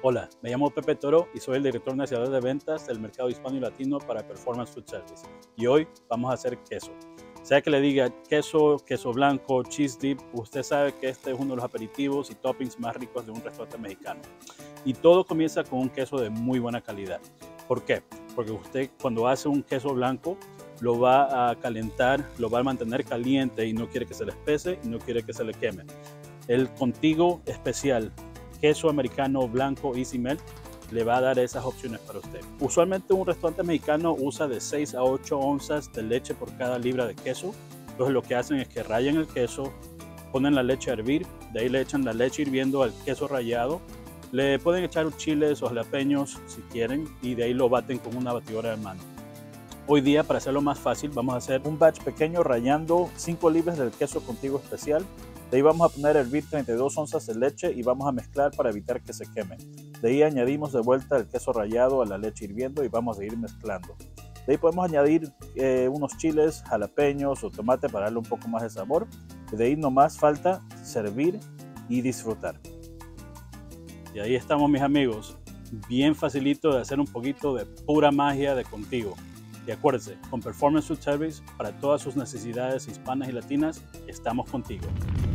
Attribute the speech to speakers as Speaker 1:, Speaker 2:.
Speaker 1: Hola, me llamo Pepe Toro y soy el director nacional de ventas del mercado hispano y latino para Performance Food Service. Y hoy vamos a hacer queso. Sea que le diga queso, queso blanco, cheese dip, usted sabe que este es uno de los aperitivos y toppings más ricos de un restaurante mexicano. Y todo comienza con un queso de muy buena calidad. ¿Por qué? Porque usted cuando hace un queso blanco lo va a calentar, lo va a mantener caliente y no quiere que se le espese y no quiere que se le queme. El Contigo especial queso americano blanco Easy Melt le va a dar esas opciones para usted. Usualmente un restaurante mexicano usa de 6 a 8 onzas de leche por cada libra de queso. Entonces lo que hacen es que rayan el queso, ponen la leche a hervir, de ahí le echan la leche hirviendo al queso rallado, le pueden echar chiles o jalapeños si quieren y de ahí lo baten con una batidora de mano. Hoy día, para hacerlo más fácil, vamos a hacer un batch pequeño rallando 5 libras del queso Contigo especial. De ahí vamos a poner a hervir 32 onzas de leche y vamos a mezclar para evitar que se queme. De ahí añadimos de vuelta el queso rallado a la leche hirviendo y vamos a ir mezclando. De ahí podemos añadir unos chiles, jalapeños o tomate para darle un poco más de sabor. Y de ahí nomás falta servir y disfrutar. Y ahí estamos, mis amigos. Bien facilito de hacer un poquito de pura magia de Contigo. Y acuérdense, con Performance Food Service, para todas sus necesidades hispanas y latinas, estamos contigo.